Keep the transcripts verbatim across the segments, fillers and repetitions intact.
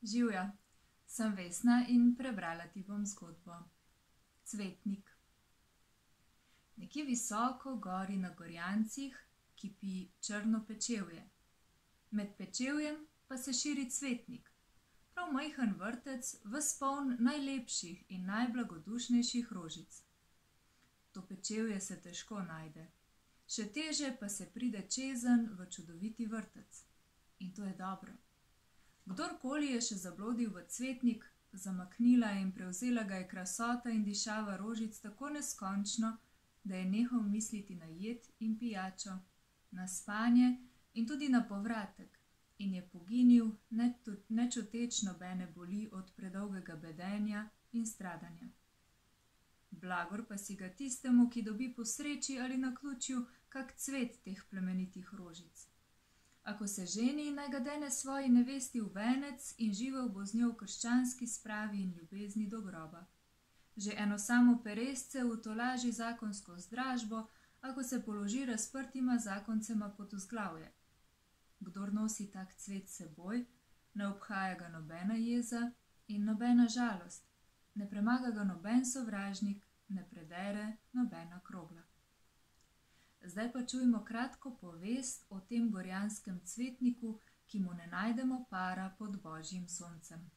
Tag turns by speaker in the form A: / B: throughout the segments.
A: Živjo, sem Vesna in prebrala ti bom zgodbo. Cvetnik. Nekje visoko gori na Gorjancih kipi črno pečevje. Med pečevjem pa se širi cvetnik, prav majhen vrtec, ves poln najlepših in najblagodušnejših rožic. To pečevje se težko najde, še teže pa se pride čezenj v čudoviti vrtec. In to je dobro. Kdorkoli je še zablodil v cvetnik, zamaknila in prevzela ga je krasota in dišava rožic tako neskončno, da je nehal misliti na jed in pijačo, na spanje in tudi na povratek, in je poginil, ne čuteč nobene boli od predolgega bedenja in stradanja. Blagor pa si ga tistemu, ki dobi po sreči ali naključju kak cvet teh plemenitih rožic. Ako se ženi, naj ga dene svoji nevesti v venec in živel bo z njo v krščanski spravi in ljubezni do groba. Že eno samo peresce utolaži zakonsko zdražbo, ako se položi razprtima zakoncema pod vzglavje. Kdor nosi tak cvet seboj, ne obhaja ga nobena jeza in nobena žalost, ne premaga ga noben sovražnik, ne predere nobena krogla. Zdaj pa čujmo kratko povest o tem gorjanskem cvetniku, ki mu ne najdemo para pod božjim soncem.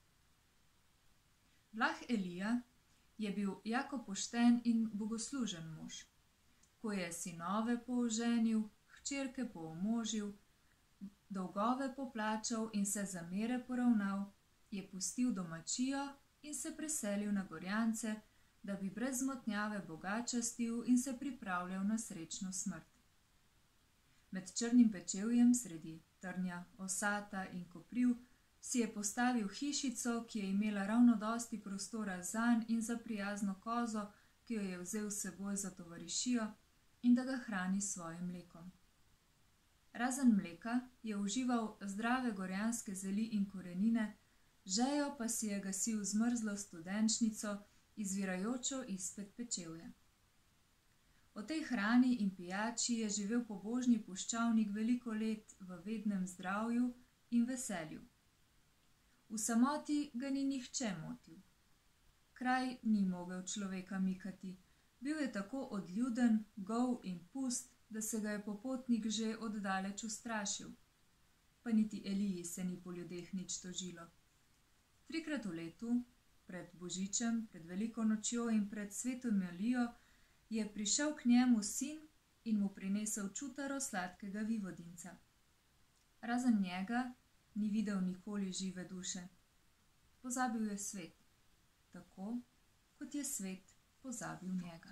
A: Vlah Elija je bil jako pošten in bogoslužen mož. Ko je sinove pooženil, hčerke poomožil, dolgove poplačal in se za mere poravnal, je pustil domačijo in se preselil na Gorjance, da bi brez zmotnjave Boga častil in se pripravljal na srečno smrt. Med črnim pečevjem sredi trnja, osata in kopriv si je postavil hišico, ki je imela ravno dosti prostora zanj in za prijazno kozo, ki jo je vzel s seboj za tovarišijo in da ga hrani s svojim mlekom. Razen mleka je užival zdrave gorjanske zeli in korenine, žejo pa si je gasil zmrzlo studenčnico, izvirajočo izpred pečevja. O tej hrani in pijači je živel pobožni puščavnik veliko let v vednem zdravju in veselju. V samoti ga ni nihče motil. Kraj ni mogel človeka mikati, bil je tako odljuden, gol in pust, da se ga je popotnik že oddaleč ustrašil. Pa niti Eliji se ni po ljudeh nič tožilo. Trikrat v letu, pred Božičem, pred veliko nočjo in pred sveto Malijo, je prišel k njemu sin in mu prinesel čutaro sladkega vivodinca. Razen njega ni videl nikoli žive duše. Pozabil je svet, tako kot je svet pozabil njega.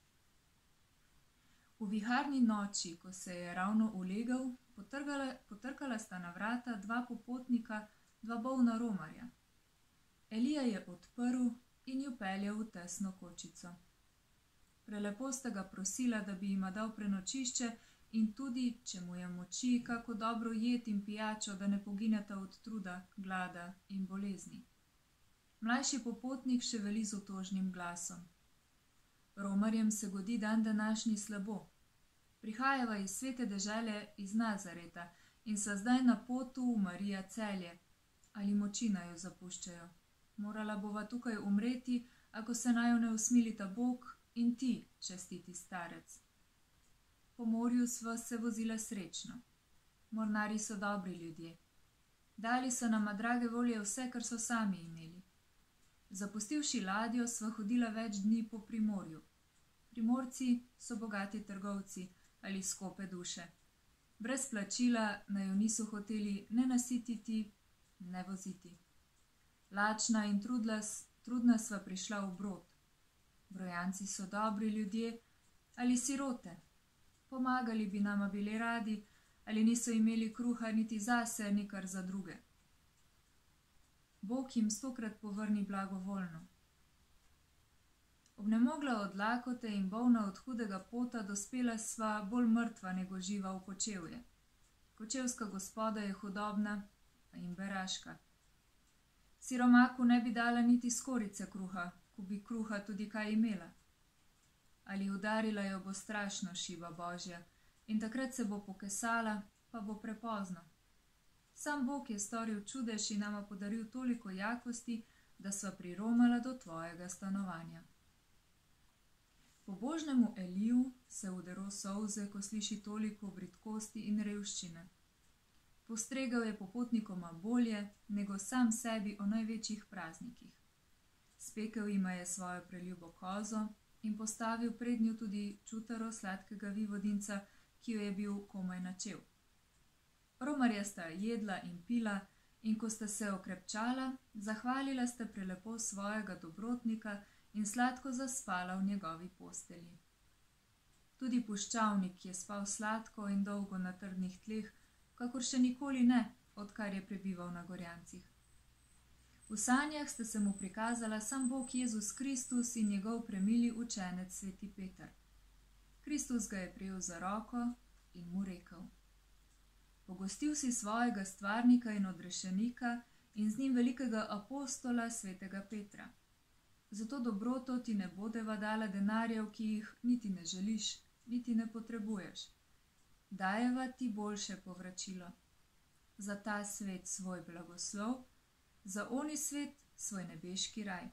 A: V viharni noči, ko se je ravno ulegel, potrkala, potrkala sta na vrata dva popotnika, dva bolna romarja. Elija je odprl in ju peljal v tesno kočico. Prelepo sta ga prosila, da bi jima dal prenočišče in tudi, če mu je moči, kako dobro jed in pijačo, da ne pogineta od truda, glada in bolezni. Mlajši popotnik še veli z otožnim glasom. Romarjem se godi dan današnji slabo. Prihajava iz svete dežele iz Nazareta in so zdaj na potu v Marija Celje, ali moči naju zapuščajo. Morala bova tukaj umreti, ako se naju ne usmilita Bog in ti, čestiti starec. Po morju sva se vozila srečno. Mornari so dobri ljudje. Dali so nama drage volje vse, kar so sami imeli. Zapustivši ladjo, sva hodila več dni po primorju. Primorci so bogati trgovci ali skope duše. Brez plačila naju niso hoteli ne nasititi, ne voziti. Lačna in trudla, trudna sva prišla v Brod. Brojanci so dobri ljudje ali sirote. Pomagali bi nama bili radi, ali niso imeli kruha niti zase, nikar za druge. Bog jim stokrat povrni blagovoljno. Obnemogla od lakote in bolna od hudega pota dospela sva bolj mrtva nego živa v kočevje. Kočevska gospoda je hudobna in beraška. Siromaku ne bi dala niti skorice kruha, ko bi kruha tudi kaj imela. Ali udarila jo bo strašno šiba Božja in takrat se bo pokesala, pa bo prepozno. Sam Bog je storil čudež in nama podaril toliko jakosti, da sva priromala do tvojega stanovanja. Pobožnemu Eliju se udero solze, ko sliši toliko bridkosti in revščine. Postregal je popotnikoma bolje, nego sam sebi o največjih praznikih. Spekel jima je svojo preljubo kozo in postavil pred njo tudi čutaro sladkega vivodinca, ki jo je bil komaj načel. Romarja sta jedla in pila, in ko sta se okrepčala, zahvalila sta prelepo svojega dobrotnika in sladko zaspala v njegovi postelji. Tudi puščavnik je spal sladko in dolgo na trdnih tleh, kakor še nikoli ne, odkar je prebival na Gorjancih. V sanjah sta se mu prikazala sam Bog Jezus Kristus in njegov premili učenec sveti Peter. Kristus ga je prijel za roko in mu rekel: Pogostil si svojega stvarnika in odrešenika in z njim velikega apostola svetega Petra. Zato dobroto ti ne bodeva dala denarjev, ki jih niti ne želiš, niti ne potrebuješ. Dajeva ti boljše povračilo. Za ta svet svoj blagoslov, za oni svet svoj nebeški raj.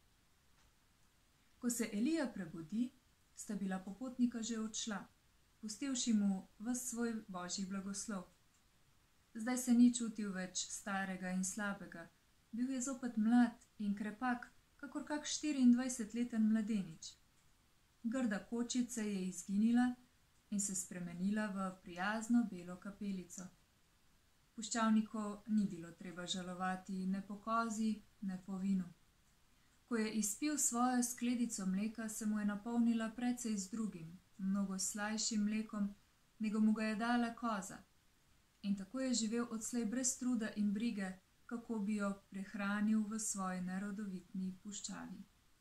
A: Ko se Elija prebudi, sta bila popotnika že odšla, pustivši mu ves svoj božji blagoslov. Zdaj se ni čutil več starega in slabega, bil je zopet mlad in krepak, kakor kak štiriindvajsetleten mladenič. Grda kočica je izginila in se spremenila v prijazno belo kapelico. Puščavniku ni bilo treba žalovati ne po kozi, ne po vinu. Ko je izpil svojo skledico mleka, se mu je napolnila precej z drugim, mnogo slajšim mlekom, nego mu ga je dala koza. In tako je živel odslej brez truda in brige, kako bi jo prehranil v svoji nerodovitni puščavi.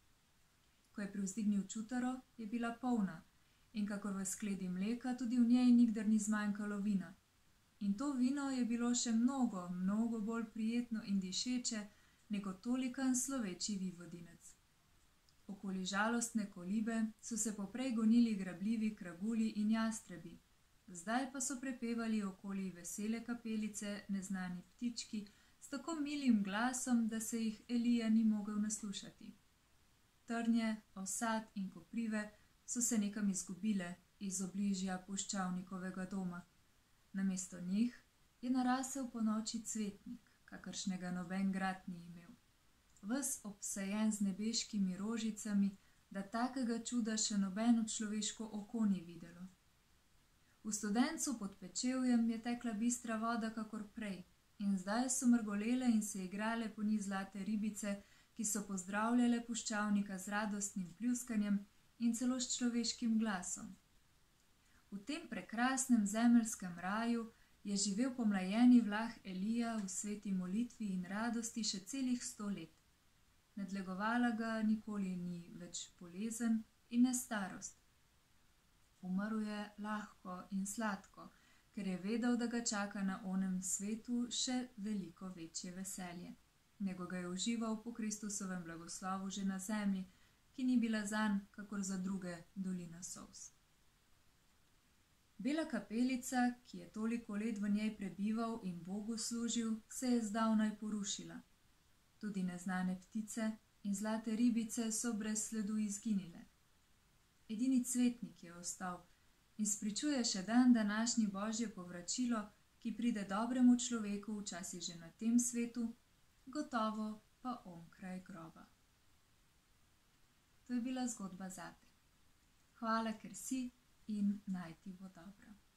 A: Ko je privzdignil čutaro, je bila polna, in kakor v skledi mleka, tudi v njej nikdar ni zmanjkalo vina. In to vino je bilo še mnogo, mnogo bolj prijetno in dišeče, nego tolikan sloveči vivodinec. Okoli žalostne kolibe so se poprej gonili grabljivi kragulji in jastrebi, zdaj pa so prepevali okoli vesele kapelice neznani ptički s tako milim glasom, da se jih Elija ni mogel naslušati. Trnje, osad in koprive so se nekam izgubile iz obližja puščavnikovega doma. Namesto njih je narasel po noči cvetnik, kakršnega noben grad ni imel. Ves obsajen z nebeškimi rožicami, da takega čuda še nobeno človeško oko ni videlo. V studencu pod pečevjem je tekla bistra voda kakor prej in zdaj so mrgolele in se igrale po njih zlate ribice, ki so pozdravljale puščavnika z radostnim pljuskanjem in celo s človeškim glasom. V tem prekrasnem zemeljskem raju je živel pomlajeni vlah Elija v sveti molitvi in radosti še celih sto let. Nadlegovala ga nikoli ni več bolezen in ne starost. Umrl je lahko in sladko, ker je vedel, da ga čaka na onem svetu še veliko večje veselje, nego ga je užival po Kristusovem blagoslovu že na zemlji, ki ni bila zanj, kakor za druge dolina solz. Bela kapelica, ki je toliko let v njej prebival in Bogu služil, se je zdavnaj porušila. Tudi neznane ptice in zlate ribice so brez sledu izginile. Edini cvetnik je ostal in spričuje še dan današnji božje povračilo, ki pride dobremu človeku včasih že na tem svetu, gotovo pa onkraj groba. To je bila zgodba zate. Hvala, ker si in naj ti bo dobro.